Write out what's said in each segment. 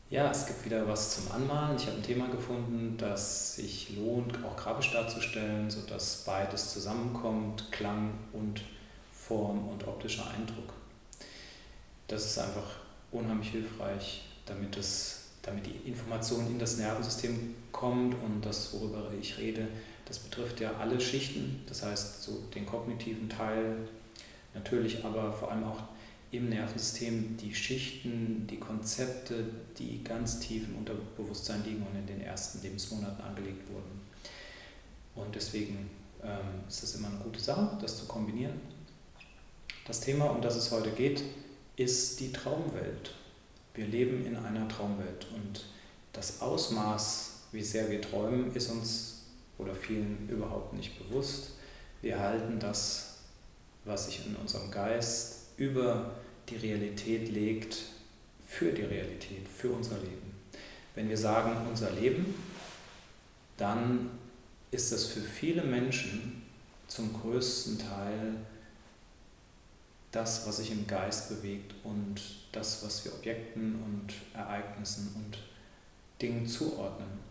Ja, es gibt wieder was zum Anmalen. Ich habe ein Thema gefunden, das sich lohnt, auch grafisch darzustellen, sodass beides zusammenkommt, Klang und Form und optischer Eindruck. Das ist einfach unheimlich hilfreich, damit die Information in das Nervensystem kommt, und das, worüber ich rede, das betrifft ja alle Schichten, das heißt so den kognitiven Teil natürlich, aber vor allem auch im Nervensystem die Schichten, die Konzepte, die ganz tief im Unterbewusstsein liegen und in den ersten Lebensmonaten angelegt wurden. Und deswegen ist es immer eine gute Sache, das zu kombinieren. Das Thema, um das es heute geht, ist die Traumwelt. Wir leben in einer Traumwelt, und das Ausmaß, wie sehr wir träumen, ist uns oder vielen überhaupt nicht bewusst. Wir halten das, was sich in unserem Geist über die Realität legt, für die Realität, für unser Leben. Wenn wir sagen unser Leben, dann ist das für viele Menschen zum größten Teil das, was sich im Geist bewegt, und das, was wir Objekten und Ereignissen und Dingen zuordnen.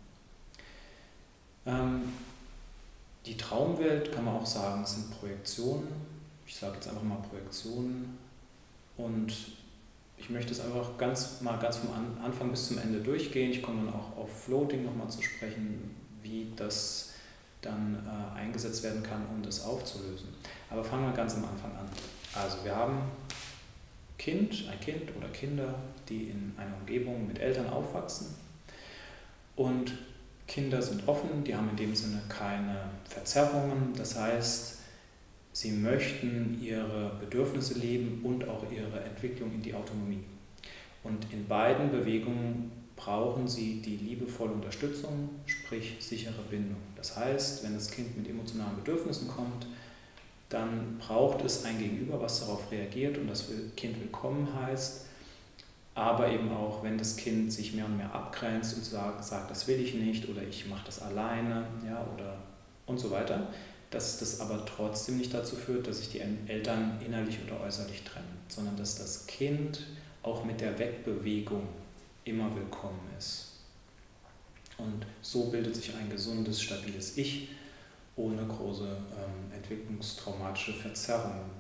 Die Traumwelt, kann man auch sagen, sind Projektionen. Ich sage jetzt einfach mal Projektionen, und ich möchte es einfach ganz vom Anfang bis zum Ende durchgehen. Ich komme dann auch auf Floating nochmal zu sprechen, wie das dann eingesetzt werden kann, um das aufzulösen. Aber fangen wir ganz am Anfang an. Also wir haben ein Kind oder Kinder, die in einer Umgebung mit Eltern aufwachsen, und Kinder sind offen, die haben in dem Sinne keine Verzerrungen, das heißt, sie möchten ihre Bedürfnisse leben und auch ihre Entwicklung in die Autonomie. Und in beiden Bewegungen brauchen sie die liebevolle Unterstützung, sprich sichere Bindung. Das heißt, wenn das Kind mit emotionalen Bedürfnissen kommt, dann braucht es ein Gegenüber, was darauf reagiert und das Kind willkommen heißt, aber eben auch, wenn das Kind sich mehr und mehr abgrenzt und sagt, das will ich nicht oder ich mache das alleine, ja, oder und so weiter, dass das aber trotzdem nicht dazu führt, dass sich die Eltern innerlich oder äußerlich trennen, sondern dass das Kind auch mit der Wegbewegung immer willkommen ist. Und so bildet sich ein gesundes, stabiles Ich ohne große entwicklungstraumatische Verzerrungen.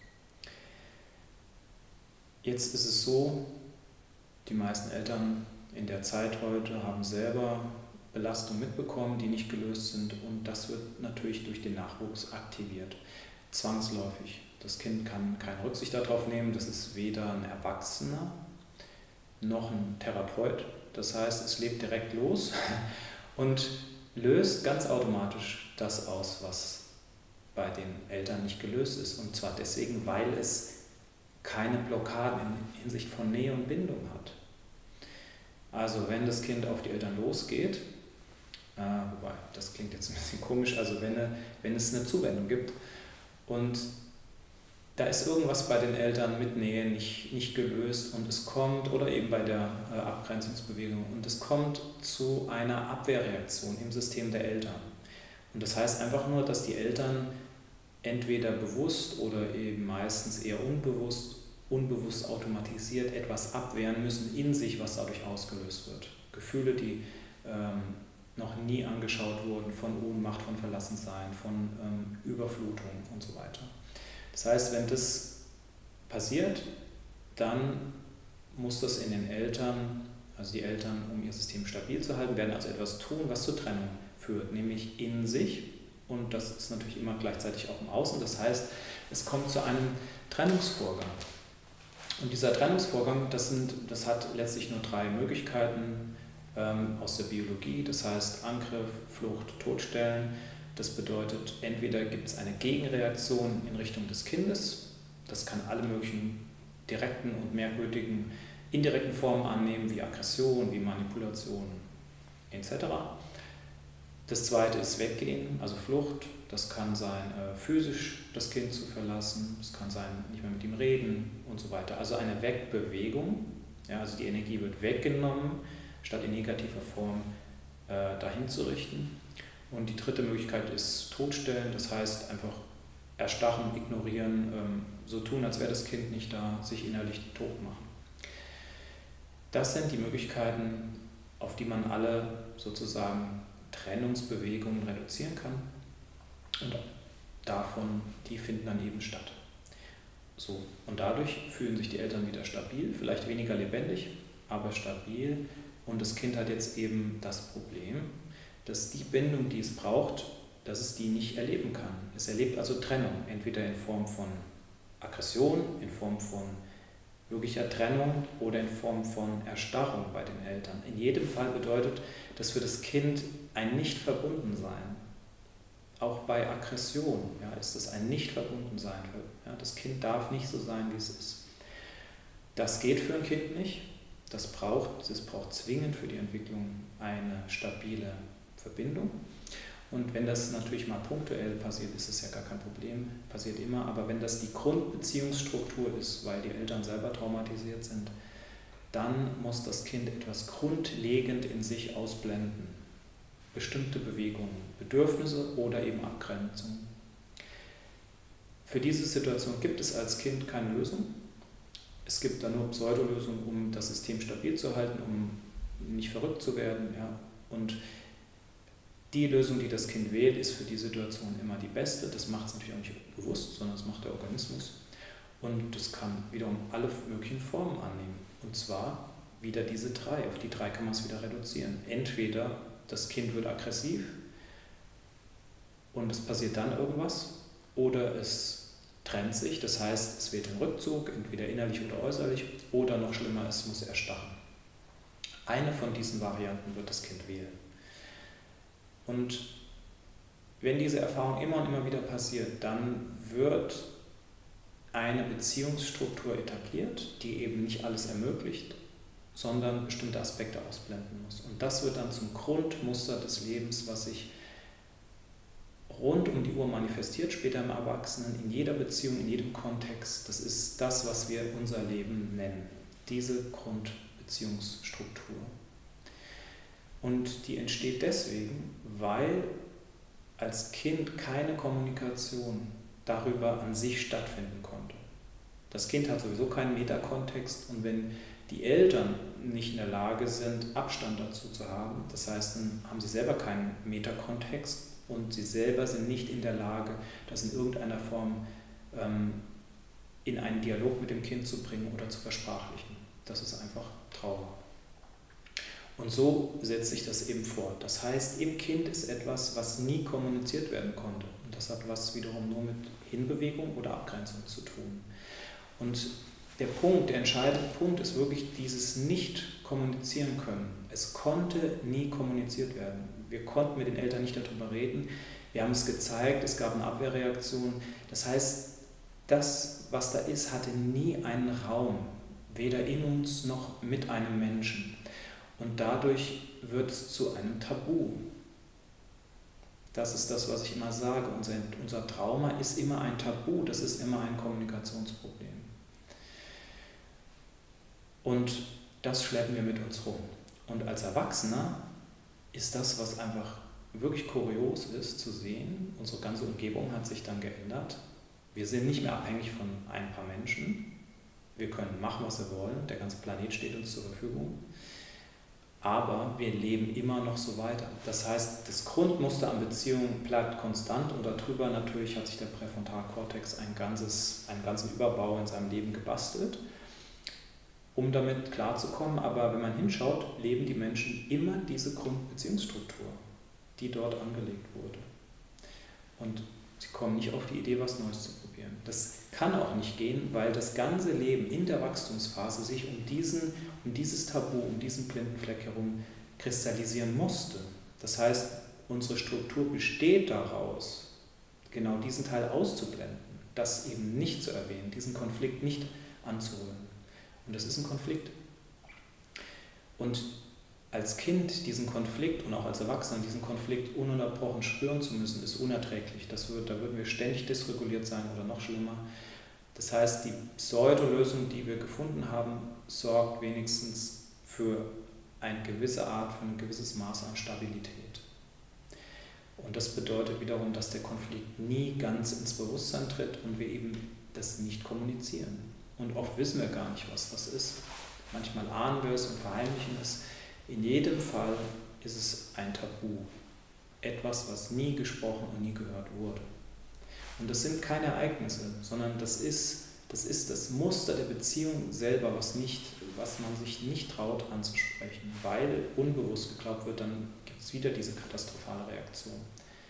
Jetzt ist es so, die meisten Eltern in der Zeit heute haben selber Belastungen mitbekommen, die nicht gelöst sind, und das wird natürlich durch den Nachwuchs aktiviert, zwangsläufig. Das Kind kann keine Rücksicht darauf nehmen, das ist weder ein Erwachsener noch ein Therapeut, das heißt, es lebt direkt los und löst ganz automatisch das aus, was bei den Eltern nicht gelöst ist, und zwar deswegen, weil es keine Blockaden in Hinsicht von Nähe und Bindung hat. Also wenn das Kind auf die Eltern losgeht, wobei, das klingt jetzt ein bisschen komisch, also wenn es eine Zuwendung gibt und da ist irgendwas bei den Eltern mit Nähe nicht gelöst und es kommt, oder eben bei der Abgrenzungsbewegung, und es kommt zu einer Abwehrreaktion im System der Eltern. Und das heißt einfach nur, dass die Eltern entweder bewusst oder eben meistens eher unbewusst automatisiert etwas abwehren müssen in sich, was dadurch ausgelöst wird. Gefühle, die noch nie angeschaut wurden, von Ohnmacht, von Verlassensein, von Überflutung und so weiter. Das heißt, wenn das passiert, dann muss das in den Eltern, also die Eltern, um ihr System stabil zu halten, werden also etwas tun, was zur Trennung führt, nämlich in sich, und das ist natürlich immer gleichzeitig auch im Außen. Das heißt, es kommt zu einem Trennungsvorgang. Und dieser Trennungsvorgang, das hat letztlich nur 3 Möglichkeiten aus der Biologie, das heißt Angriff, Flucht, Todstellen. Das bedeutet, entweder gibt es eine Gegenreaktion in Richtung des Kindes, das kann alle möglichen direkten und merkwürdigen indirekten Formen annehmen, wie Aggression, wie Manipulation etc. Das zweite ist Weggehen, also Flucht. Das kann sein, physisch das Kind zu verlassen, es kann sein, nicht mehr mit ihm reden und so weiter. Also eine Wegbewegung, ja, also die Energie wird weggenommen, statt in negativer Form dahin zu richten. Und die dritte Möglichkeit ist Totstellen, das heißt einfach erstarren, ignorieren, so tun, als wäre das Kind nicht da, sich innerlich tot machen. Das sind die Möglichkeiten, auf die man alle sozusagen Trennungsbewegungen reduzieren kann. Und davon, die finden dann eben statt. So. Und dadurch fühlen sich die Eltern wieder stabil, vielleicht weniger lebendig, aber stabil. Und das Kind hat jetzt eben das Problem, dass die Bindung, die es braucht, dass es die nicht erleben kann. Es erlebt also Trennung, entweder in Form von Aggression, in Form von wirklicher Trennung oder in Form von Erstarrung bei den Eltern. In jedem Fall bedeutet das für das Kind ein Nicht-Verbundensein. Auch bei Aggression ist es ein Nicht-Verbundensein. Ja, das Kind darf nicht so sein, wie es ist. Das geht für ein Kind nicht. Es braucht zwingend für die Entwicklung eine stabile Verbindung. Und wenn das natürlich mal punktuell passiert, ist es ja gar kein Problem, passiert immer. Aber wenn das die Grundbeziehungsstruktur ist, weil die Eltern selber traumatisiert sind, dann muss das Kind etwas grundlegend in sich ausblenden. Bestimmte Bewegungen, Bedürfnisse oder eben Abgrenzung. Für diese Situation gibt es als Kind keine Lösung. Es gibt da nur Pseudolösungen, um das System stabil zu halten, um nicht verrückt zu werden. Ja. Und die Lösung, die das Kind wählt, ist für die Situation immer die beste. Das macht es natürlich auch nicht bewusst, sondern das macht der Organismus. Und das kann wiederum alle möglichen Formen annehmen. Und zwar wieder diese drei. Auf die drei kann man es wieder reduzieren. Entweder das Kind wird aggressiv und es passiert dann irgendwas, oder es trennt sich, das heißt, es wählt den Rückzug, entweder innerlich oder äußerlich, oder noch schlimmer, es muss erstarren. Eine von diesen Varianten wird das Kind wählen. Und wenn diese Erfahrung immer und immer wieder passiert, dann wird eine Beziehungsstruktur etabliert, die eben nicht alles ermöglicht, sondern bestimmte Aspekte ausblenden muss. Und das wird dann zum Grundmuster des Lebens, was sich rund um die Uhr manifestiert, später im Erwachsenen, in jeder Beziehung, in jedem Kontext. Das ist das, was wir unser Leben nennen, diese Grundbeziehungsstruktur. Und die entsteht deswegen, weil als Kind keine Kommunikation darüber an sich stattfinden konnte. Das Kind hat sowieso keinen Metakontext, und wenn die Eltern nicht in der Lage sind, Abstand dazu zu haben, das heißt, dann haben sie selber keinen Metakontext und sie selber sind nicht in der Lage, das in irgendeiner Form in einen Dialog mit dem Kind zu bringen oder zu versprachlichen. Das ist einfach Trauma. Und so setzt sich das eben fort. Das heißt, im Kind ist etwas, was nie kommuniziert werden konnte. Und das hat was wiederum nur mit Hinbewegung oder Abgrenzung zu tun. Und der entscheidende Punkt ist wirklich dieses Nicht-Kommunizieren können. Es konnte nie kommuniziert werden. Wir konnten mit den Eltern nicht darüber reden. Wir haben es gezeigt, es gab eine Abwehrreaktion. Das heißt, das, was da ist, hatte nie einen Raum, weder in uns noch mit einem Menschen. Und dadurch wird es zu einem Tabu. Das ist das, was ich immer sage. Unser Trauma ist immer ein Tabu, das ist immer ein Kommunikationsproblem. Und das schleppen wir mit uns rum. Und als Erwachsener ist das, was einfach wirklich kurios ist, zu sehen, unsere ganze Umgebung hat sich dann geändert. Wir sind nicht mehr abhängig von ein paar Menschen. Wir können machen, was wir wollen. Der ganze Planet steht uns zur Verfügung. Aber wir leben immer noch so weiter. Das heißt, das Grundmuster an Beziehungen bleibt konstant, und darüber natürlich hat sich der Präfrontalkortex einen ganzen Überbau in seinem Leben gebastelt, um damit klarzukommen. Aber wenn man hinschaut, leben die Menschen immer diese Grundbeziehungsstruktur, die dort angelegt wurde. Und sie kommen nicht auf die Idee, was Neues zu probieren. Das kann auch nicht gehen, weil das ganze Leben in der Wachstumsphase sich um dieses Tabu, um diesen blinden Fleck herum kristallisieren musste. Das heißt, unsere Struktur besteht daraus, genau diesen Teil auszublenden, das eben nicht zu erwähnen, diesen Konflikt nicht anzurühren. Und das ist ein Konflikt. Und als Kind diesen Konflikt und auch als Erwachsener diesen Konflikt ununterbrochen spüren zu müssen, ist unerträglich. Da würden wir ständig dysreguliert sein oder noch schlimmer. Das heißt, die Pseudolösung, die wir gefunden haben, sorgt wenigstens für eine gewisse Art, für ein gewisses Maß an Stabilität. Und das bedeutet wiederum, dass der Konflikt nie ganz ins Bewusstsein tritt und wir eben das nicht kommunizieren. Und oft wissen wir gar nicht, was das ist. Manchmal ahnen wir es und verheimlichen es. In jedem Fall ist es ein Tabu. Etwas, was nie gesprochen und nie gehört wurde. Und das sind keine Ereignisse, sondern das ist das Muster der Beziehung selber, was man sich nicht traut anzusprechen, weil unbewusst geglaubt wird, dann gibt es wieder diese katastrophale Reaktion.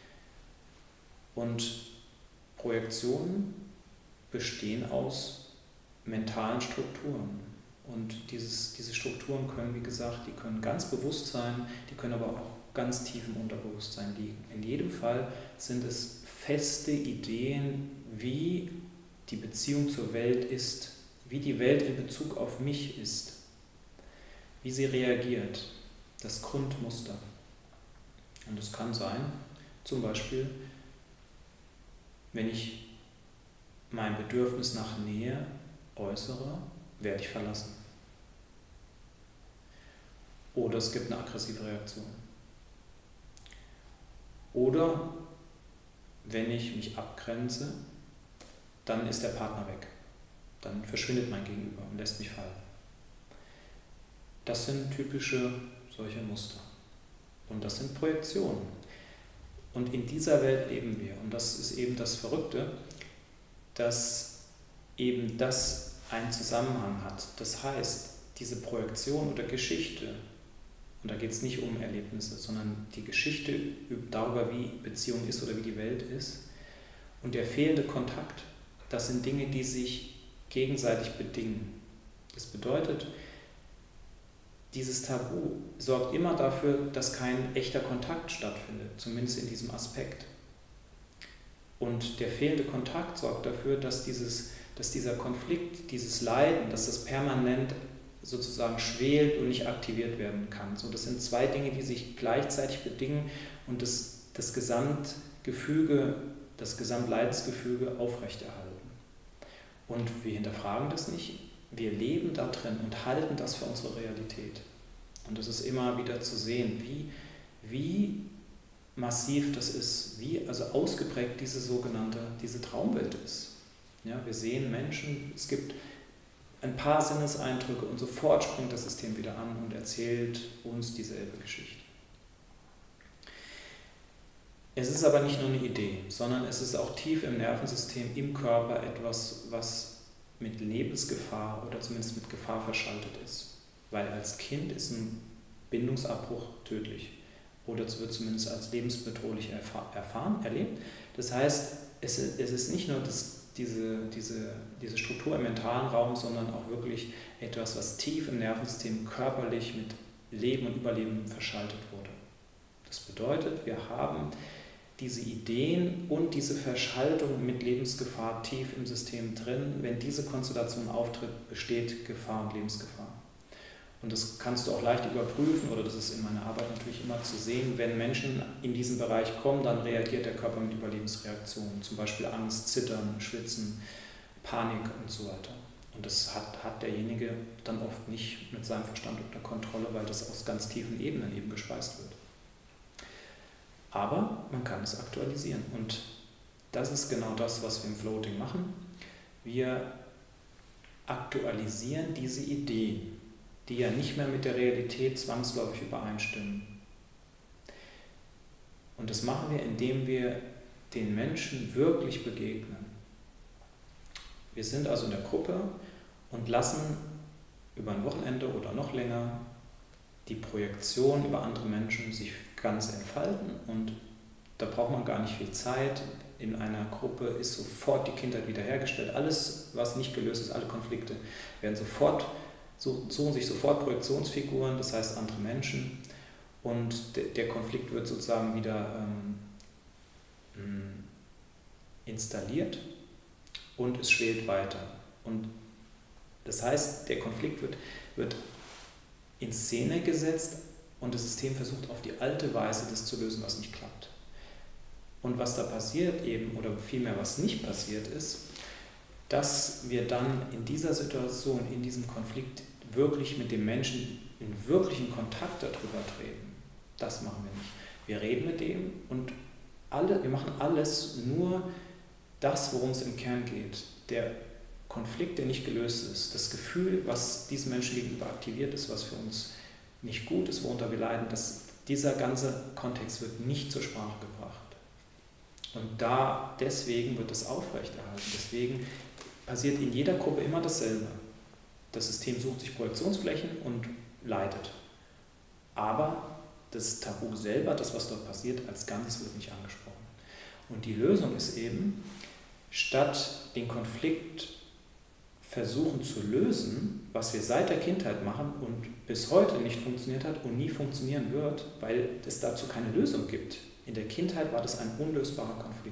Und Projektionen bestehen aus mentalen Strukturen. Und diese Strukturen können, wie gesagt, die können ganz bewusst sein, die können aber auch ganz tief im Unterbewusstsein liegen. In jedem Fall sind es feste Ideen, wie die Beziehung zur Welt ist, wie die Welt in Bezug auf mich ist, wie sie reagiert, das Grundmuster. Und es kann sein, zum Beispiel, wenn ich mein Bedürfnis nach Nähe äußere, werde ich verlassen. Oder es gibt eine aggressive Reaktion. Oder wenn ich mich abgrenze, dann ist der Partner weg. Dann verschwindet mein Gegenüber und lässt mich fallen. Das sind typische solche Muster. Und das sind Projektionen. Und in dieser Welt leben wir. Und das ist eben das Verrückte, dass eben das einen Zusammenhang hat. Das heißt, diese Projektion oder Geschichte, und da geht es nicht um Erlebnisse, sondern die Geschichte darüber, wie Beziehung ist oder wie die Welt ist, und der fehlende Kontakt, das sind Dinge, die sich gegenseitig bedingen. Das bedeutet, dieses Tabu sorgt immer dafür, dass kein echter Kontakt stattfindet, zumindest in diesem Aspekt. Und der fehlende Kontakt sorgt dafür, dass dieser Konflikt, dieses Leiden, dass das permanent sozusagen schwelt und nicht aktiviert werden kann. So, das sind zwei Dinge, die sich gleichzeitig bedingen und das Gesamtgefüge, das Gesamtleidensgefüge aufrechterhalten. Und wir hinterfragen das nicht, wir leben da drin und halten das für unsere Realität. Und das ist immer wieder zu sehen, wie massiv das ist, wie also ausgeprägt diese Traumwelt ist. Ja, wir sehen Menschen, es gibt ein paar Sinneseindrücke und sofort springt das System wieder an und erzählt uns dieselbe Geschichte. Es ist aber nicht nur eine Idee, sondern es ist auch tief im Nervensystem, im Körper etwas, was mit Lebensgefahr oder zumindest mit Gefahr verschaltet ist. Weil als Kind ist ein Bindungsabbruch tödlich oder es wird zumindest als lebensbedrohlich erlebt. Das heißt, es ist nicht nur diese Struktur im mentalen Raum, sondern auch wirklich etwas, was tief im Nervensystem körperlich mit Leben und Überleben verschaltet wurde. Das bedeutet, wir haben diese Ideen und diese Verschaltung mit Lebensgefahr tief im System drin. Wenn diese Konstellation auftritt, besteht Gefahr und Lebensgefahr. Und das kannst du auch leicht überprüfen, oder das ist in meiner Arbeit natürlich immer zu sehen, wenn Menschen in diesen Bereich kommen, dann reagiert der Körper mit Überlebensreaktionen, zum Beispiel Angst, Zittern, Schwitzen, Panik und so weiter. Und das hat derjenige dann oft nicht mit seinem Verstand unter Kontrolle, weil das aus ganz tiefen Ebenen eben gespeist wird. Aber man kann es aktualisieren und das ist genau das, was wir im Floating machen. Wir aktualisieren diese Ideen, die ja nicht mehr mit der Realität zwangsläufig übereinstimmen. Und das machen wir, indem wir den Menschen wirklich begegnen. Wir sind also in der Gruppe und lassen über ein Wochenende oder noch länger die Projektion über andere Menschen sich ganz entfalten und da braucht man gar nicht viel Zeit. In einer Gruppe ist sofort die Kindheit wiederhergestellt. Alles, was nicht gelöst ist, alle Konflikte suchen sich sofort Projektionsfiguren, das heißt andere Menschen und der Konflikt wird sozusagen wieder installiert und es schwelt weiter. Und das heißt, der Konflikt wird in Szene gesetzt und das System versucht auf die alte Weise das zu lösen, was nicht klappt. Und was da passiert eben, oder vielmehr was nicht passiert ist, dass wir dann in dieser Situation, in diesem Konflikt wirklich mit dem Menschen in wirklichen Kontakt darüber treten. Das machen wir nicht. Wir reden mit dem und wir machen alles, nur das, worum es im Kern geht. Konflikt, der nicht gelöst ist, das Gefühl, was diesen Menschen gegenüber aktiviert ist, was für uns nicht gut ist, worunter wir leiden, dieser ganze Kontext wird nicht zur Sprache gebracht. Und deswegen wird es aufrechterhalten. Deswegen passiert in jeder Gruppe immer dasselbe. Das System sucht sich Projektionsflächen und leidet. Aber das Tabu selber, das, was dort passiert, als Ganzes wird nicht angesprochen. Und die Lösung ist eben, statt den Konflikt versuchen zu lösen, was wir seit der Kindheit machen und bis heute nicht funktioniert hat und nie funktionieren wird, weil es dazu keine Lösung gibt. In der Kindheit war das ein unlösbarer Konflikt.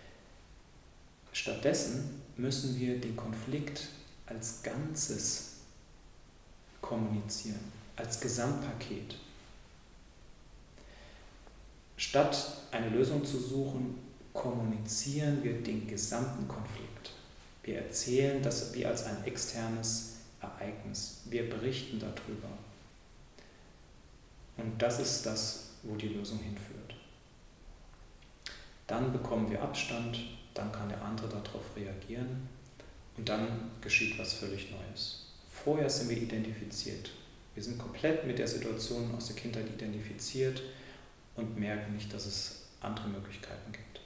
Stattdessen müssen wir den Konflikt als Ganzes kommunizieren, als Gesamtpaket. Statt eine Lösung zu suchen, kommunizieren wir den gesamten Konflikt. Wir erzählen das wie als ein externes Ereignis. Wir berichten darüber. Und das ist das, wo die Lösung hinführt. Dann bekommen wir Abstand, dann kann der andere darauf reagieren und dann geschieht was völlig Neues. Vorher sind wir identifiziert. Wir sind komplett mit der Situation aus der Kindheit identifiziert und merken nicht, dass es andere Möglichkeiten gibt.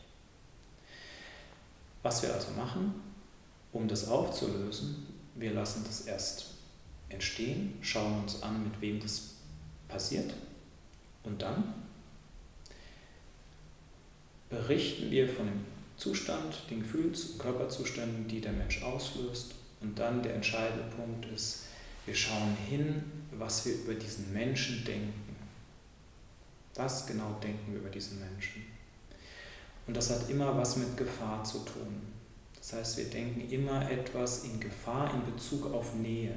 Was wir also machen, um das aufzulösen, wir lassen das erst entstehen, schauen uns an, mit wem das passiert und dann berichten wir von dem Zustand, den Gefühls- und Körperzuständen, die der Mensch auslöst. Und dann der entscheidende Punkt ist, wir schauen hin, was wir über diesen Menschen denken. Was genau denken wir über diesen Menschen? Und das hat immer was mit Gefahr zu tun. Das heißt, wir denken immer etwas in Gefahr in Bezug auf Nähe.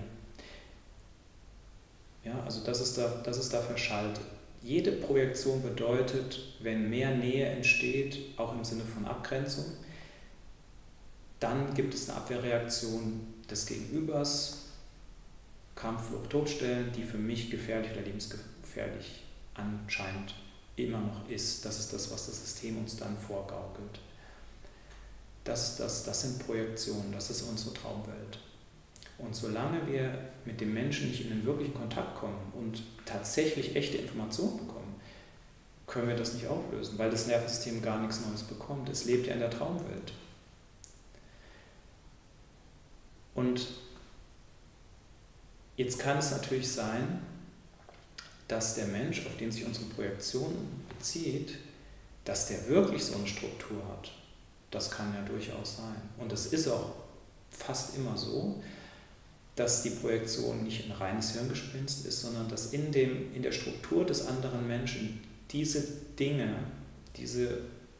Ja, also das ist da verschaltet. Jede Projektion bedeutet, wenn mehr Nähe entsteht, auch im Sinne von Abgrenzung, dann gibt es eine Abwehrreaktion des Gegenübers, Kampf, Flucht, Todstellen, die für mich gefährlich oder lebensgefährlich anscheinend immer noch ist. Das ist das, was das System uns dann vorgaukelt. Das sind Projektionen, das ist unsere Traumwelt. Und solange wir mit dem Menschen nicht in den wirklichen Kontakt kommen und tatsächlich echte Informationen bekommen, können wir das nicht auflösen, weil das Nervensystem gar nichts Neues bekommt. Es lebt ja in der Traumwelt. Und jetzt kann es natürlich sein, dass der Mensch, auf den sich unsere Projektion bezieht, dass der wirklich so eine Struktur hat. Das kann ja durchaus sein. Und es ist auch fast immer so, dass die Projektion nicht ein reines Hirngespinst ist, sondern dass in der Struktur des anderen Menschen diese Dinge, diese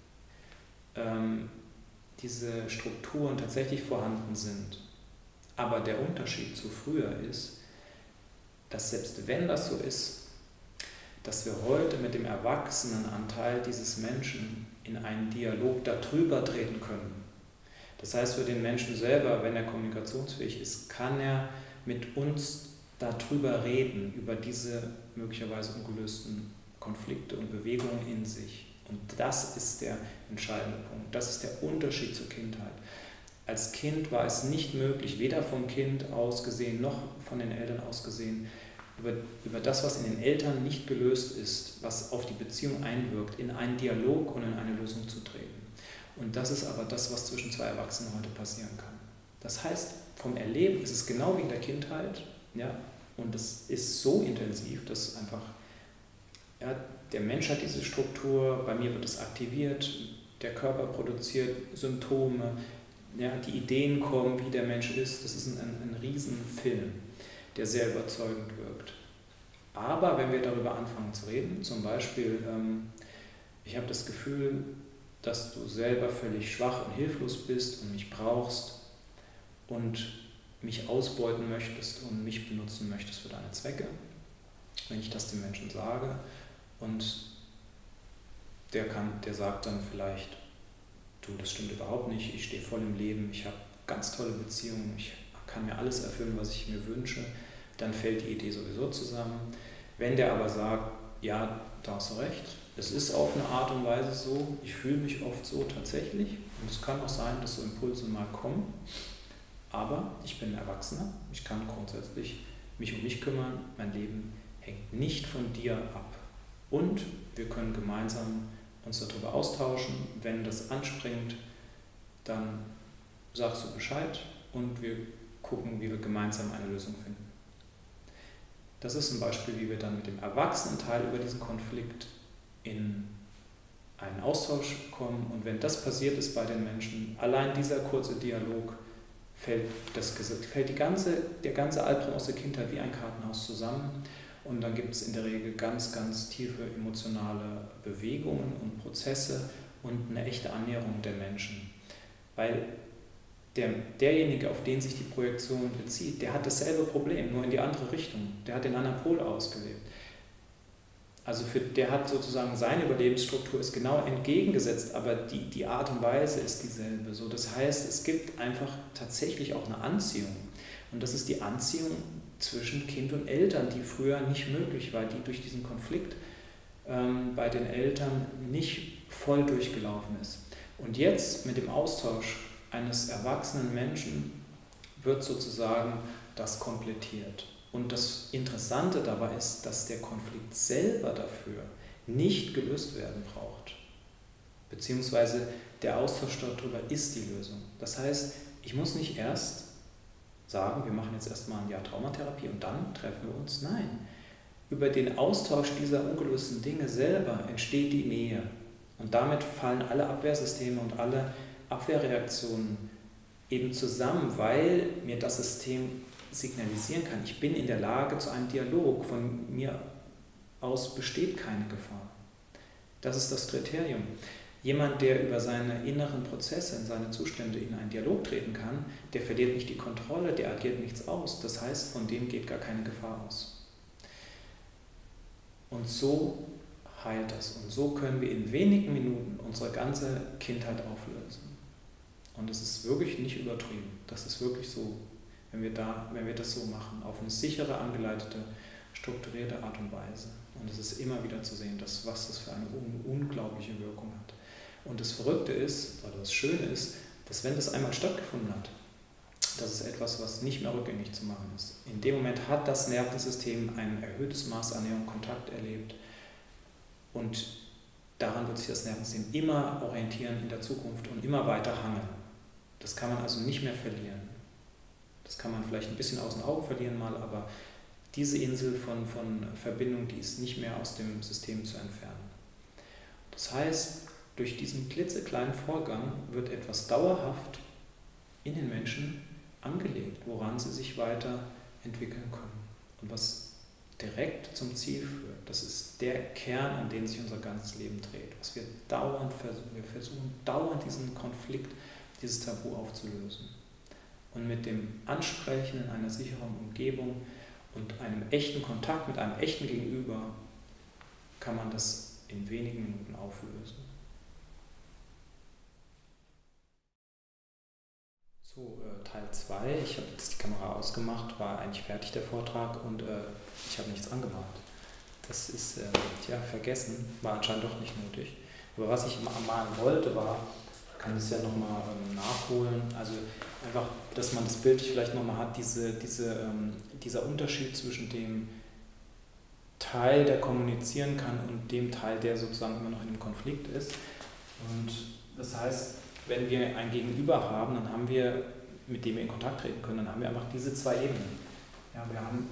Strukturen tatsächlich vorhanden sind. Aber der Unterschied zu früher ist, dass selbst wenn das so ist, dass wir heute mit dem Erwachsenenanteil dieses Menschen in einen Dialog darüber treten können. Das heißt, für den Menschen selber, wenn er kommunikationsfähig ist, kann er mit uns darüber reden, über diese möglicherweise ungelösten Konflikte und Bewegungen in sich. Und das ist der entscheidende Punkt. Das ist der Unterschied zur Kindheit. Als Kind war es nicht möglich, weder vom Kind aus gesehen noch von den Eltern aus gesehen, über das, was in den Eltern nicht gelöst ist, was auf die Beziehung einwirkt, in einen Dialog und in eine Lösung zu treten. Und das ist aber das, was zwischen zwei Erwachsenen heute passieren kann. Das heißt, vom Erleben ist es genau wie in der Kindheit, ja, und es ist so intensiv, dass einfach, ja, der Mensch hat diese Struktur, bei mir wird es aktiviert, der Körper produziert Symptome, ja, die Ideen kommen, wie der Mensch ist. Das ist ein Riesenfilm, der sehr überzeugend wirkt. Aber wenn wir darüber anfangen zu reden, zum Beispiel, ich habe das Gefühl, dass du selber völlig schwach und hilflos bist und mich brauchst und mich ausbeuten möchtest und mich benutzen möchtest für deine Zwecke, wenn ich das den Menschen sage, und der sagt dann vielleicht, du, das stimmt überhaupt nicht, ich stehe voll im Leben, ich habe ganz tolle Beziehungen, ich kann mir alles erfüllen, was ich mir wünsche, dann fällt die Idee sowieso zusammen. Wenn der aber sagt, ja, da hast du recht, es ist auf eine Art und Weise so, ich fühle mich oft so tatsächlich, und es kann auch sein, dass so Impulse mal kommen, Aber ich bin ein Erwachsener, ich kann grundsätzlich mich um mich kümmern, mein Leben hängt nicht von dir ab. Und wir können gemeinsam uns darüber austauschen. Wenn das anspringt, dann sagst du Bescheid und wir gucken, wie wir gemeinsam eine Lösung finden. Das ist ein Beispiel, wie wir dann mit dem Erwachsenenteil über diesen Konflikt in einen Austausch kommen. Und wenn das passiert ist bei den Menschen, allein dieser kurze Dialog, fällt der ganze Albtraum aus der Kindheit wie ein Kartenhaus zusammen. Und dann gibt es in der Regel ganz, ganz tiefe emotionale Bewegungen und Prozesse und eine echte Annäherung der Menschen. Weil derjenige, auf den sich die Projektion bezieht, der hat dasselbe Problem, nur in die andere Richtung. Der hat den anderen Pol ausgelebt. Also der hat sozusagen, seine Überlebensstruktur ist genau entgegengesetzt, aber die Art und Weise ist dieselbe. So, das heißt, es gibt einfach tatsächlich auch eine Anziehung. Und das ist die Anziehung zwischen Kind und Eltern, die früher nicht möglich war, die durch diesen Konflikt bei den Eltern nicht voll durchgelaufen ist. Und jetzt mit dem Austausch eines erwachsenen Menschen wird sozusagen das komplettiert. Und das Interessante dabei ist, dass der Konflikt selber dafür nicht gelöst werden braucht. Beziehungsweise der Austausch darüber ist die Lösung. Das heißt, ich muss nicht erst sagen, wir machen jetzt erstmal ein Jahr Traumatherapie und dann treffen wir uns. Nein, über den Austausch dieser ungelösten Dinge selber entsteht die Nähe. Und damit fallen alle Abwehrsysteme und alle Abwehrreaktionen eben zusammen, weil mir das System signalisieren kann, ich bin in der Lage zu einem Dialog, von mir aus besteht keine Gefahr. Das ist das Kriterium. Jemand, der über seine inneren Prozesse, in seine Zustände in einen Dialog treten kann, der verliert nicht die Kontrolle, der agiert nichts aus. Das heißt, von dem geht gar keine Gefahr aus. Und so heilt das. Und so können wir in wenigen Minuten unsere ganze Kindheit auflösen. Und es ist wirklich nicht übertrieben. Das ist wirklich so, wenn wir das so machen, auf eine sichere, angeleitete, strukturierte Art und Weise. Und es ist immer wieder zu sehen, was das für eine unglaubliche Wirkung hat. Und das Verrückte ist, oder das Schöne ist, dass wenn das einmal stattgefunden hat, das ist etwas, was nicht mehr rückgängig zu machen ist. In dem Moment hat das Nervensystem ein erhöhtes Maß an Nähe und Kontakt erlebt. Und daran wird sich das Nervensystem immer orientieren in der Zukunft und immer weiter hangeln. Das kann man also nicht mehr verlieren. Das kann man vielleicht ein bisschen aus den Augen verlieren mal, aber diese Insel von Verbindung, die ist nicht mehr aus dem System zu entfernen. Das heißt, durch diesen klitzekleinen Vorgang wird etwas dauerhaft in den Menschen angelegt, woran sie sich weiterentwickeln können. Und was direkt zum Ziel führt, das ist der Kern, an den sich unser ganzes Leben dreht. Was wir dauernd versuchen. Wir versuchen dauernd diesen Konflikt, dieses Tabu aufzulösen. Und mit dem Ansprechen in einer sicheren Umgebung und einem echten Kontakt mit einem echten Gegenüber kann man das in wenigen Minuten auflösen. So, Teil 2. Ich habe jetzt die Kamera ausgemacht, war eigentlich fertig der Vortrag und ich habe nichts angemalt. Das ist, vergessen, war anscheinend doch nicht nötig. Aber was ich malen wollte, war, ich kann das ja nochmal nachholen, also einfach, dass man das Bild vielleicht nochmal hat, dieser Unterschied zwischen dem Teil, der kommunizieren kann und dem Teil, der sozusagen immer noch in einem Konflikt ist. Und das heißt, wenn wir ein Gegenüber haben, dann haben wir, mit dem wir in Kontakt treten können, dann haben wir einfach diese zwei Ebenen. Ja,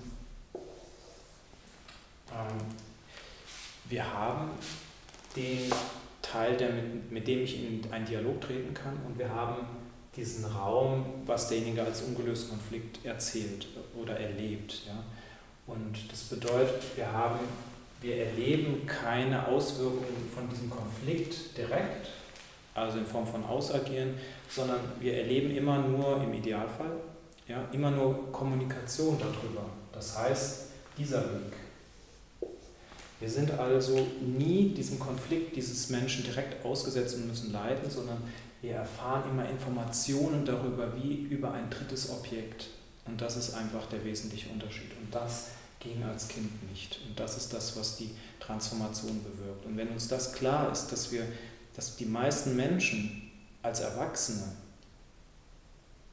wir haben den Teil, mit dem ich in einen Dialog treten kann, und wir haben diesen Raum, was derjenige als ungelösten Konflikt erzählt oder erlebt. Ja? Und das bedeutet, wir erleben keine Auswirkungen von diesem Konflikt direkt, also in Form von Ausagieren, sondern wir erleben immer nur, im Idealfall, ja, immer nur Kommunikation darüber. Das heißt, dieser Weg. Wir sind also nie diesem Konflikt dieses Menschen direkt ausgesetzt und müssen leiden, sondern wir erfahren immer Informationen darüber, wie über ein drittes Objekt. Und das ist einfach der wesentliche Unterschied. Und das ging als Kind nicht. Und das ist das, was die Transformation bewirkt. Und wenn uns das klar ist, dass die meisten Menschen als Erwachsene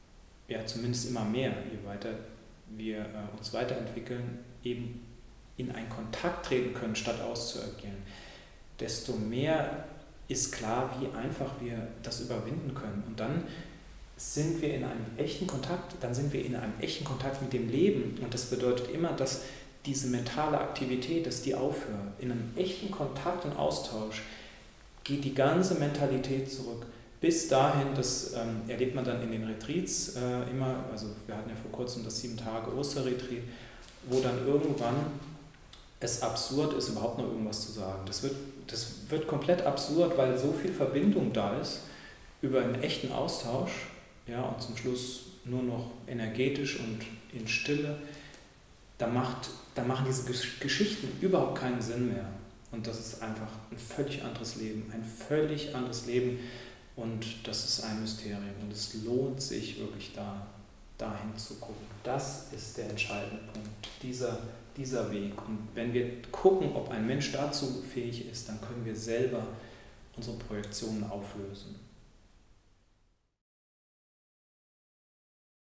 ja zumindest immer mehr, je weiter wir uns weiterentwickeln, eben in einen Kontakt treten können, statt auszuagieren, desto mehr ist klar, wie einfach wir das überwinden können. Und dann sind wir in einem echten Kontakt, mit dem Leben. Und das bedeutet immer, dass diese mentale Aktivität, dass die aufhört. In einem echten Kontakt und Austausch geht die ganze Mentalität zurück. Bis dahin, das erlebt man dann in den Retreats immer, also wir hatten ja vor kurzem das 7-Tage-Osterretreat, wo dann irgendwann es absurd ist, überhaupt noch irgendwas zu sagen. Das wird komplett absurd, weil so viel Verbindung da ist über einen echten Austausch, ja, und zum Schluss nur noch energetisch und in Stille. Da machen diese Geschichten überhaupt keinen Sinn mehr. Und das ist einfach ein völlig anderes Leben. Und das ist ein Mysterium. Und es lohnt sich wirklich dahin zu gucken. Das ist der entscheidende Punkt, dieser Weg. Und wenn wir gucken, ob ein Mensch dazu fähig ist, dann können wir selber unsere Projektionen auflösen.